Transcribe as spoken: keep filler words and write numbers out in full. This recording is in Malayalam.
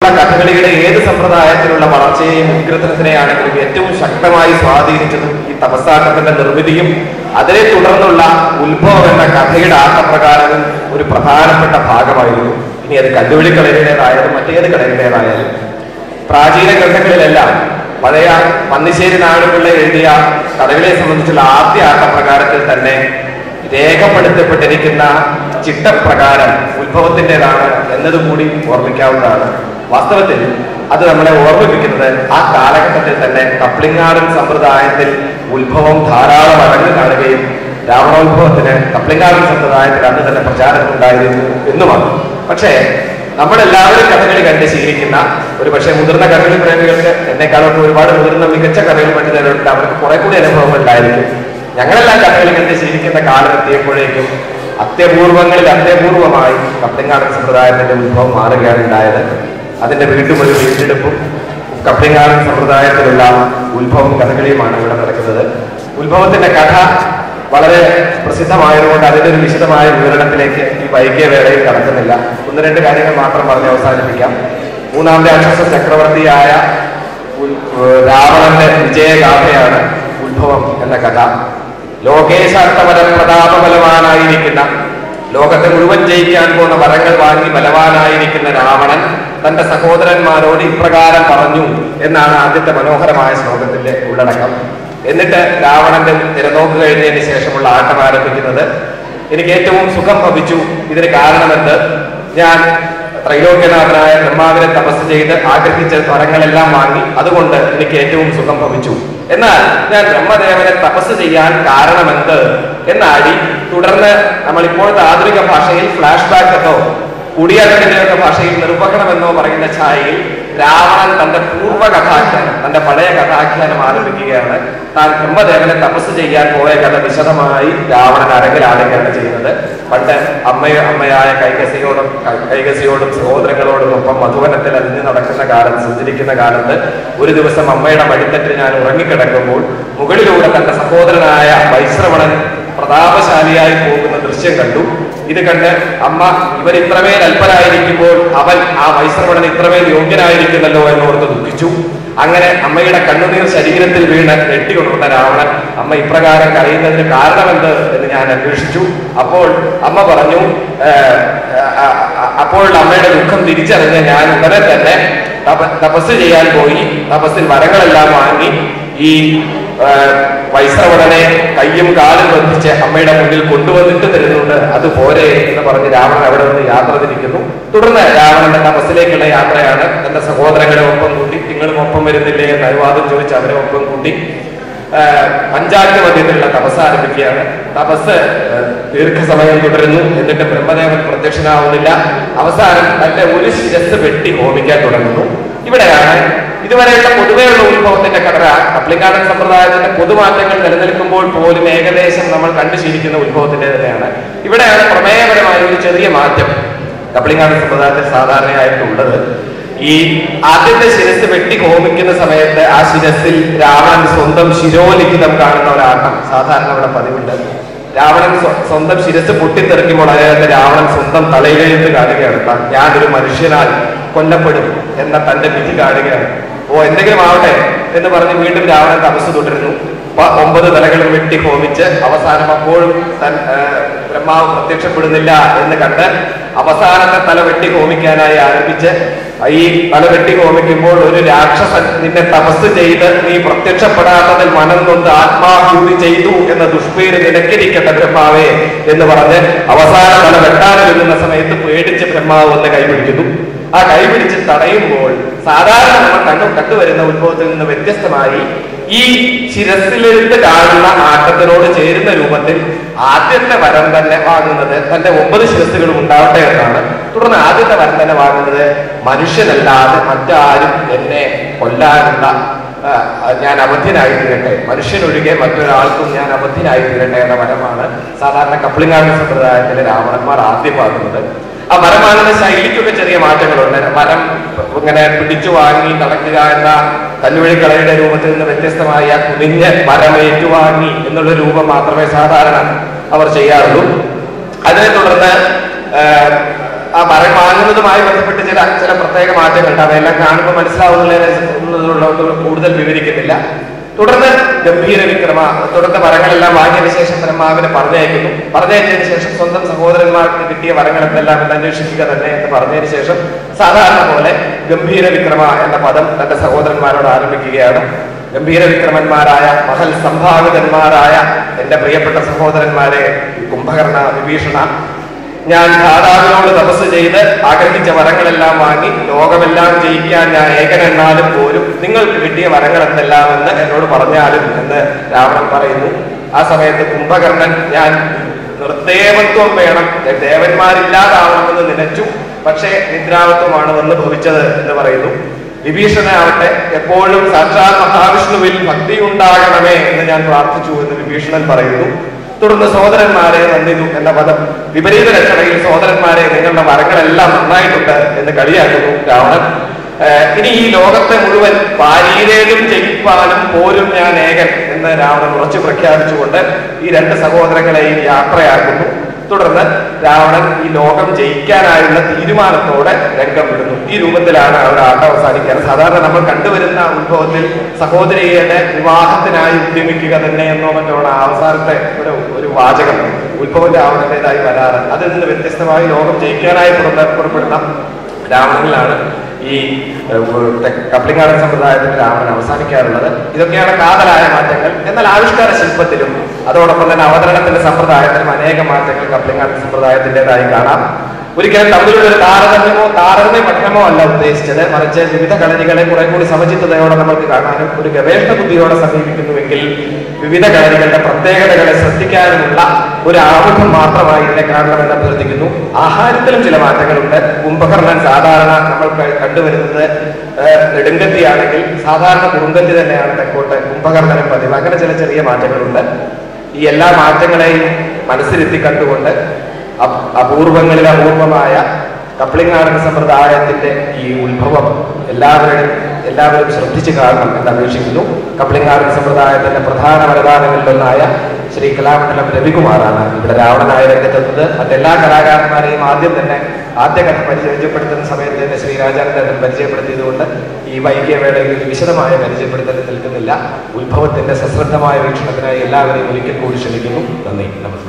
കഥകളിയുടെ ഏത് സമ്പ്രദായത്തിലുള്ള വളർച്ചയെയും ഉഗ്രഥനത്തിനെയാണെങ്കിലും ഏറ്റവും ശക്തമായി സ്വാധീനിച്ചതും ഈ തപസ്സാട്ടത്തിന്റെ നിർമ്മിതിയും അതിനെ തുടർന്നുള്ള ഉത്ഭവം എന്ന കഥയുടെ ആട്ടപ്രകാരവും ഒരു പ്രധാനപ്പെട്ട ഭാഗമായിരുന്നു. ഇനി അത് കല്ലുവഴി കളരിയുടേതായാലും മറ്റേത് കളരിയുടേതായാലും പ്രാചീന ഗ്രന്ഥങ്ങളിലെല്ലാം പഴയ പന്നിശ്ശേരി നാടുകളിലെ എഴുതിയ കഥകളെ സംബന്ധിച്ചുള്ള ആദ്യ ആട്ടപ്രകാരത്തിൽ തന്നെ രേഖപ്പെടുത്തപ്പെട്ടിരിക്കുന്ന ചിട്ടപ്രകാരം ഉത്ഭവത്തിൻ്റെതാണ് എന്നതുകൂടി ഓർമ്മിക്കാവുന്നതാണ്. വാസ്തവത്തിൽ അത് നമ്മളെ ഓർമ്മിപ്പിക്കുന്നത് ആ കാലഘട്ടത്തിൽ തന്നെ കപ്ലിങ്ങാടൻ സമ്പ്രദായത്തിൽ ഉത്ഭവം ധാരാളം അടങ്ങി കാണുകയും രാവണോത്ഭവത്തിന് കപ്ലിങ്ങാടൻ സമ്പ്രദായത്തിൽ അന്ന് തന്നെ പ്രചാരണം ഉണ്ടായിരുന്നു എന്നുമാണ്. പക്ഷേ നമ്മളെല്ലാവരും കഥകളി കണ്ട് ശീലിക്കുന്ന ഒരു പക്ഷേ മുതിർന്ന കഥകളി പ്രേമികൾക്ക് എന്നെക്കാളൊക്കെ ഒരുപാട് മുതിർന്ന മികച്ച കഥകൾ പറ്റുന്നവരുണ്ട്. അവർക്ക് കുറെ കൂടി അനുഭവങ്ങൾ ഉണ്ടായിരിക്കും. ഞങ്ങളെല്ലാം കഥകളി കണ്ട് ശീലിക്കുന്ന കാലം എത്തിയപ്പോഴേക്കും അത്യപൂർവങ്ങളിൽ അത്യപൂർവമായി കപ്ലിങ്ങാടൻ സമ്പ്രദായത്തിന്റെ ഉത്ഭവം മാറുകയാണ് ഉണ്ടായത്. അതിന്റെ വീണ്ടും ഒരു വീണ്ടെടുപ്പും കപ്ലിങ്ങാടൻ സമ്പ്രദായത്തിലുള്ള ഉത്ഭവം കഥകളിയുമാണ് ഇവിടെ നടക്കുന്നത്. ഉത്ഭവത്തിന്റെ കഥ വളരെ പ്രസിദ്ധമായതുകൊണ്ട് അതിന്റെ ഒരു വിശദമായ വിവരണത്തിലേക്ക് ഈ വൈകിയ വേളയിൽ കടക്കുന്നില്ല. ഒന്ന് രണ്ട് കാര്യങ്ങൾ മാത്രം പറഞ്ഞ് അവസാനിപ്പിക്കാം. മൂന്നാം രാക്ഷസ ചക്രവർത്തിയായ രാവണന്റെ വിജയഗാഥയാണ് ഉത്ഭവം എന്ന കഥ. ലോകേശാർത്ഥപര പ്രതാപബലവാനായിരിക്കുന്ന, ലോകത്തെ മുഴുവൻ ജയിക്കാൻ പോകുന്ന വരങ്ങൾ വാങ്ങി ബലവാനായിരിക്കുന്ന രാവണൻ തന്റെ സഹോദരന്മാരോട് ഇപ്രകാരം പറഞ്ഞു എന്നാണ് ആദ്യത്തെ മനോഹരമായ ശ്ലോകത്തിന്റെ ഉള്ളടക്കം. എന്നിട്ട് രാവണന്റെ തിരനോക്ക് കഴിഞ്ഞതിന് ശേഷമുള്ള ആട്ടം ആരംഭിക്കുന്നത്. എനിക്ക് ഏറ്റവും സുഖം ഭവിച്ചു. ഇതിന് കാരണമെന്ത്? ഞാൻ ത്രൈലോക്യനാഥനായ ബ്രഹ്മാവിനെ തപസ് ചെയ്ത് ആഗ്രഹിച്ച വരങ്ങളെല്ലാം വാങ്ങി, അതുകൊണ്ട് എനിക്ക് ഏറ്റവും സുഖം ഭവിച്ചു. എന്നാൽ ഞാൻ ബ്രഹ്മദേവനെ തപസ് ചെയ്യാൻ കാരണമെന്ത് എന്നാടി തുടർന്ന് നമ്മൾ ഇപ്പോഴത്തെ ആധുനിക ഭാഷയിൽ ഫ്ലാഷ് ബാക്ക് എന്നോ കുടിയാട്ടത്തിന്റെയൊക്കെ ഭാഷയിൽ നിർവഹണമെന്നോ പറയുന്ന ഛായയിൽ രാവണൻ തന്റെ പൂർവ്വ കഥാഖ്യാനം, തന്റെ പഴയ കഥാഖ്യാനം ആരംഭിക്കുകയാണ്. താൻ ബ്രഹ്മദേവനെ തപസ് ചെയ്യാൻ പോയ കഥ വിശദമായി രാവണൻ അരങ്ങിലാടുകയാണ് ചെയ്യുന്നത്. പണ്ട് അമ്മയോ അമ്മയായ കൈകസിയോടും കൈകസിയോടും സഹോദരങ്ങളോടും ഒപ്പം മധുവനത്തിൽ അലിഞ്ഞു നടക്കുന്ന കാലത്ത് സഞ്ചരിക്കുന്ന കാലത്ത് ഒരു ദിവസം അമ്മയുടെ മടിത്തട്ടിൽ ഞാൻ ഉറങ്ങിക്കിടക്കുമ്പോൾ മുകളിലൂടെ തന്റെ സഹോദരനായ വൈശ്രവണൻ പ്രതാപശാലിയായി പോകുന്ന ദൃശ്യം കണ്ടു. ഇത് കണ്ട് അമ്മ ഇവൻ ഇത്രമേൽ അല്പനായിരിക്കുമ്പോൾ അവൻ ആ വൈശ്രവണൻ ഇത്രമേൽ യോഗ്യനായിരിക്കുന്നല്ലോ എന്നോർത്ത് ദുഃഖിച്ചു. അങ്ങനെ അമ്മയുടെ കണ്ണുനീർ ശരീരത്തിൽ വീണ് നെട്ടിക്കൊണ്ടുവന്ന രാവണൻ അമ്മ ഇപ്രകാരം കരയുന്നതിന് കാരണമെന്ത് എന്ന് ഞാൻ അന്വേഷിച്ചു. അപ്പോൾ അമ്മ പറഞ്ഞു, അപ്പോൾ അമ്മയുടെ ദുഃഖം തിരിച്ചറിഞ്ഞ് ഞാൻ ഉടനെ തന്നെ തപസ് ചെയ്യാൻ പോയി. തപസ്സിൽ വരങ്ങളെല്ലാം വാങ്ങി ഈ വൈശ്രവണനെ കയ്യും കാലും ബന്ധിച്ച് അമ്മയുടെ മുന്നിൽ കൊണ്ടുവന്നിട്ട് തരുന്നുണ്ട്. അത് പോരെ എന്ന് പറഞ്ഞ് രാവണൻ അവിടെ നിന്ന് യാത്ര തിരിക്കുന്നു. തുടർന്ന് രാവണന്റെ തപസ്സിലേക്കുള്ള യാത്രയാണ്. തന്റെ സഹോദരങ്ങളെ ഒപ്പം കൂട്ടി, നിങ്ങളും ഒപ്പം വരുന്നില്ലേ എന്ന് അനുവാദം ചോദിച്ച് അവരെ ഒപ്പം കൂട്ടി പഞ്ചാഗ്നി മധ്യത്തിലുള്ള തപസ് ആരംഭിക്കുകയാണ്. തപസ് ദീർഘസമയം തുടരുന്നു. എന്നിട്ട് ബ്രഹ്മദേവൻ പ്രത്യക്ഷനാവുന്നില്ല. അവസാനം തന്റെ ഒരു ശിരസ് വെട്ടി ഹോമിക്കാൻ തുടങ്ങുന്നു. ഇവിടെയാണ് ഇതുവരെയുള്ള പൊതുവെയുള്ള ഉത്ഭവത്തിന്റെ ഘടന. കപ്ലിങ്ങാടൻ സമ്പ്രദായത്തിന്റെ പൊതുമാറ്റങ്ങൾ നിലനിൽക്കുമ്പോൾ പോലും ഏകദേശം നമ്മൾ കണ്ടുശീലിക്കുന്ന ഉത്ഭവത്തിന്റെ തന്നെയാണ്. ഇവിടെയാണ് പ്രമേയപരമായ ഒരു ചെറിയ മാറ്റം കപ്ലിങ്ങാടൻ സമ്പ്രദായത്തിൽ സാധാരണയായിട്ടുള്ളത്. ഈ ആദ്യത്തെ ശിരസ് വെട്ടി ഹോമിക്കുന്ന സമയത്ത് ആ ശിരസിൽ രാവണൻ സ്വന്തം ശിരോലിഖിതം കാണുന്ന ഒരാട്ടം സാധാരണ അവിടെ പതിവുണ്ട്. രാവണൻ സ്വന്തം ശിരസ് പൊട്ടിത്തെറിക്കുമ്പോൾ അതിനകത്ത് രാവണൻ സ്വന്തം തലയിലെഴുത്ത് കാണുകയാണ്. ഞാനൊരു മനുഷ്യനാൽ കൊല്ലപ്പെടും എന്ന തന്റെ വിധി കാണുകയാണ്. ഓ എന്തെങ്കിലും ആവട്ടെ എന്ന് പറഞ്ഞ് വീണ്ടും രാവണൻ തപസ് തുടരുന്നു. ഒമ്പത് തലകളും വെട്ടി ഹോമിച്ച് അവസാനം അപ്പോഴും തൻ ബ്രഹ്മാവ് പ്രത്യക്ഷപ്പെടുന്നില്ല എന്ന് കണ്ട് അവസാനത്തെ തല വെട്ടി ഹോമിക്കാനായി ആരംഭിച്ച് ഈ തല വെട്ടി ഹോമിക്കുമ്പോൾ ഒരു രാക്ഷസൻ നിന്നെ തപസ് ചെയ്ത് നീ പ്രത്യക്ഷപ്പെടാത്തതിൽ മനം കൊണ്ട് ആത്മാഹൂതി ചെയ്തു എന്ന ദുഷ്പേര് നിനക്കിരിക്കട്ടെ ബ്രഹ്മാവേ എന്ന് പറഞ്ഞ് അവസാന തല വെട്ടാനൊരുങ്ങുന്ന സമയത്ത് പേടിച്ച് ബ്രഹ്മാവ് വന്ന് കൈപിടിക്കുന്നു. ആ കൈപിടിച്ച് തടയുമ്പോൾ സാധാരണ നമ്മൾ കണ്ടു കണ്ടുവരുന്ന ഉത്ഭവത്തിൽ നിന്ന് വ്യത്യസ്തമായി ഈ ശിരസിലെഴുത്ത് കാണുന്ന ആട്ടത്തിനോട് ചേരുന്ന രൂപത്തിൽ ആദ്യത്തെ വരം തന്നെ വാങ്ങുന്നത് തന്റെ ഒമ്പത് ശിരസുകളും ഉണ്ടാവട്ടെ എന്നാണ്. തുടർന്ന് ആദ്യത്തെ വരം തന്നെ വാങ്ങുന്നത് മനുഷ്യനല്ലാതെ മറ്റാരും എന്നെ കൊല്ലാനുള്ള ഞാൻ അബദ്ധ്യനായി തീരട്ടെ, മനുഷ്യനൊഴികെ മറ്റൊരാൾക്കും ഞാൻ അബദ്ധ്യനായി തീരട്ടെ എന്ന വരമാണ് സാധാരണ കപ്ലിങ്ങാടൻ സമ്പ്രദായത്തിലെ രാവണന്മാർ ആദ്യം വാങ്ങുന്നത്. ആ വരം വാങ്ങുന്ന ശൈലിക്കൊക്കെ ചെറിയ മാറ്റങ്ങളുണ്ട്. വരം ഇങ്ങനെ പിടിച്ചു വാങ്ങി നടക്കുക എന്ന കല്ലുവഴി കളയുടെ രൂപത്തിൽ നിന്ന് വ്യത്യസ്തമായ കുനിഞ്ഞ് വരം ഏറ്റുവാങ്ങി എന്നുള്ള രൂപം മാത്രമേ സാധാരണ അവർ ചെയ്യാറുള്ളൂ. അതിനെ തുടർന്ന് ആ മരം വാങ്ങുന്നതുമായി ബന്ധപ്പെട്ട് ചില ചില പ്രത്യേക മാറ്റങ്ങളുണ്ട്. അവയെല്ലാം കാണുമ്പോൾ മനസ്സിലാവുന്നതിനുള്ളത് കൂടുതൽ വിവരിക്കുന്നില്ല. തുടർന്ന് ഗംഭീര വിക്രമ തുടർന്ന് വരങ്ങളെല്ലാം വാങ്ങിയതിനു ശേഷം ബ്രഹ്മാവിനെ പറഞ്ഞയക്കുന്നു. പറഞ്ഞയച്ചതിന് ശേഷം സ്വന്തം സഹോദരന്മാർക്ക് കിട്ടിയ വരങ്ങൾ എന്തെല്ലാം എന്ന് അന്വേഷിക്കുക തന്നെ എന്ന് പറഞ്ഞതിന് ശേഷം സാധാരണ പോലെ ഗംഭീര വിക്രമ എന്ന പദം തന്റെ സഹോദരന്മാരോട് ആരംഭിക്കുകയാണ്. ഗംഭീര വിക്രമന്മാരായ മഹൽ സംഭാവിതന്മാരായ എന്റെ പ്രിയപ്പെട്ട സഹോദരന്മാരെ കുംഭകർണ, വിഭീഷണ, ഞാൻ ധാതാവിനോട് തപസ് ചെയ്ത് ആഗ്രഹിച്ച വരങ്ങളെല്ലാം വാങ്ങി ലോകമെല്ലാം ജയിക്കാൻ ഞാൻ ഏകനെന്നാലും പോലും നിങ്ങൾക്ക് കിട്ടിയ വരങ്ങൾ എന്തെല്ലാമെന്ന് എന്നോട് പറഞ്ഞാലും എന്ന് രാവണൻ പറയുന്നു. ആ സമയത്ത് കുംഭകർണൻ ഞാൻ നിർദ്ദേവത്വം വേണം, ദേവന്മാരില്ലാതാവണമെന്ന് നിലച്ചു, പക്ഷേ നിദ്രാവത്വമാണ് വന്ന് ഭവിച്ചത് എന്ന് പറയുന്നു. വിഭീഷണനാവട്ടെ എപ്പോഴും സാക്ഷാൽ മഹാവിഷ്ണുവിൽ ഭക്തി ഉണ്ടാകണമേ എന്ന് ഞാൻ പ്രാർത്ഥിച്ചു എന്ന് വിഭീഷണൻ പറയുന്നു. തുടർന്ന് സഹോദരന്മാരെ നന്ദിതു എന്ന പദം വിപരീത രക്ഷണയിൽ സഹോദരന്മാരെ നിങ്ങളുടെ വരങ്ങളെല്ലാം നന്നായിട്ടുണ്ട് എന്ന് കളിയാക്കുന്നു രാവണൻ. ഇനി ഈ ലോകത്തെ മുഴുവൻ പാരീരേലും ജയിപ്പാനും പോലും ഞാൻ ഏകൻ എന്ന് രാവണൻ ഉറച്ചു പ്രഖ്യാപിച്ചുകൊണ്ട് ഈ രണ്ട് സഹോദരങ്ങളെയും യാത്രയാക്കുന്നു. തുടർന്ന് രാവണൻ ഈ ലോകം ജയിക്കാനായുള്ള തീരുമാനത്തോടെ രംഗം വിടുന്നു. ഈ രൂപത്തിലാണ് അവരുടെ ആട്ടം അവസാനിക്കാറ്. സാധാരണ നമ്മൾ കണ്ടുവരുന്ന ഉത്ഭവത്തിൽ സഹോദരിയുടെ വിവാഹത്തിനായി ഉദ്യമിക്കുക തന്നെ എന്നോ മറ്റോടെ അവസാനത്തെ ഒരു ഒരു വാചകം ഉത്ഭവം രാവണന്റേതായി വരാറ്. അതിൽ നിന്ന് വ്യത്യസ്തമായി ലോകം ജയിക്കാനായി പുറപ്പെടുന്ന രാവണനിലാണ് ഈ കപ്ലിങ്ങാടൻ സമ്പ്രദായത്തിൽ രാവണൻ അവസാനിക്കാറുള്ളത്. ഇതൊക്കെയാണ് കാതലായ മാറ്റങ്ങൾ. എന്നാൽ ആവിഷ്കാര ശില്പത്തിലും അതോടൊപ്പം തന്നെ അവതരണത്തിന്റെ സമ്പ്രദായത്തിലും അനേക മാറ്റങ്ങൾ കപ്ലിങ്ങാടൻ സമ്പ്രദായത്തിൻ്റെതായി കാണാം. ഒരിക്കലും തമ്മിലുള്ള ഒരു താരതമ്യമോ താരതമ്യ പഠനമോ അല്ല ഉദ്ദേശിച്ചത്, മറിച്ച് വിവിധ കളരികളെ കുറെ കൂടി സമചിത്തതയോടെ നമ്മൾക്ക് കാണാനും ഒരു ഗവേഷണ ബുദ്ധിയോടെ സമീപിക്കുന്നുവെങ്കിൽ വിവിധ കളരികളുടെ പ്രത്യേകതകളെ ശ്രദ്ധിക്കാനുമുള്ള ഒരു ആമുഖം മാത്രമായി ഇതിനെ കാണണമെന്ന് അഭ്യർത്ഥിക്കുന്നു. ആഹാരത്തിലും ചില മാറ്റങ്ങളുണ്ട്. കുംഭകർണൻ സാധാരണ നമ്മൾ കണ്ടുവരുന്നത് നെടുങ്കത്തിയാണെങ്കിൽ സാധാരണ കുറുങ്കത്തി തന്നെയാണ് തെക്കോട്ട് കുംഭകർണനും പതിവ്. അങ്ങനെ ചില ചെറിയ മാറ്റങ്ങളുണ്ട്. ഈ എല്ലാ മാറ്റങ്ങളെയും മനസ്സിലെത്തി കണ്ടുകൊണ്ട് അപൂർവങ്ങളിൽ അപൂർവമായ കപ്ലിങ്ങാടൻ സമ്പ്രദായത്തിന്റെ ഈ ഉത്ഭവം എല്ലാവരും എല്ലാവരും ശ്രദ്ധിച്ചു കാണണം എന്ന് അപേക്ഷിക്കുന്നു. കപ്ലിങ്ങാടൻ സമ്പ്രദായത്തിന്റെ പ്രധാന വരദാനങ്ങളിലൊന്നായ ശ്രീ കലാമണ്ഡലം രവികുമാറാണ് ഇവിടെ രാവണനായ രംഗത്തെത്തുന്നത്. മറ്റെല്ലാ കലാകാരന്മാരെയും ആദ്യം തന്നെ ആദ്യ കഥ പരിചയപ്പെടുത്തുന്ന സമയത്ത് തന്നെ ശ്രീരാജാനന്ദൻ പരിചയപ്പെടുത്തിയതുകൊണ്ട് ഈ വൈകിയ വേളയിൽ ഒരു വിശദമായ പരിചയപ്പെടുത്തൽ നിൽക്കുന്നില്ല. ഉത്ഭവത്തിന്റെ സശ്രദ്ധമായ വീക്ഷണത്തിനായി എല്ലാവരെയും ഒരിക്കൽ കൂടി ക്ഷണിക്കുന്നു. നന്ദി, നമസ്കാരം.